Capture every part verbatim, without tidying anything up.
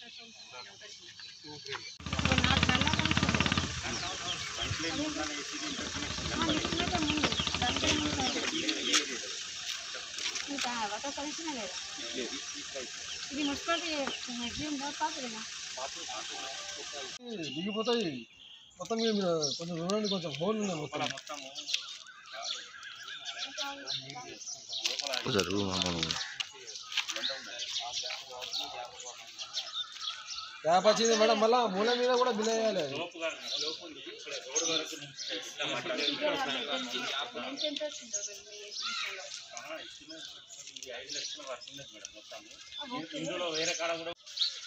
ఇది మున్సిపాలిటీ పాత్రనా దిగిపోతాయి మొత్తం. మీరు కొంచెం చూడండి, కొంచెం హోల్ ఉన్నాయి మొత్తం. గ్యాప్ వచ్చింది మేడం, మళ్ళీ మూల మీద కూడా బిల్ వేయాలి. వేరే కాడ కూడా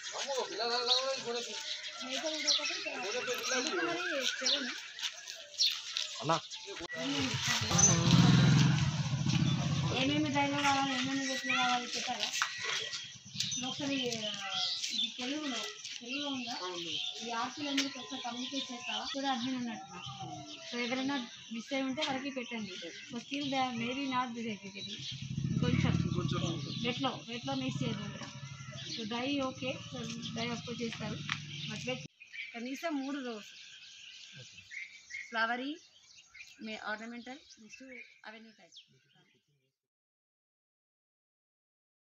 ఏమేమి డ్రైవర్ కావాలి, ఏమేమి వ్యక్తులు కావాలి చెప్పారా? ఒకసారి ఇది తెలుగులో తెలుగులో ఉందా? ఈ ఆర్టీలందరికీ ఒకసారి కమ్యూనికేట్ చేస్తావా? కూడా అడ్మిన్ ఉన్నట్టు. సో ఎవరైనా మిస్ అయి ఉంటే వరకు పెట్టండి. So still the maybe not this executive కొంచెం వెట్లో వెట్లో మిస్ చేయదు. So dry okay, so dry approach చేస్తారు. బట్ వెట్ కనీసం మూడు రోజు flowery may ornamental next avenue type.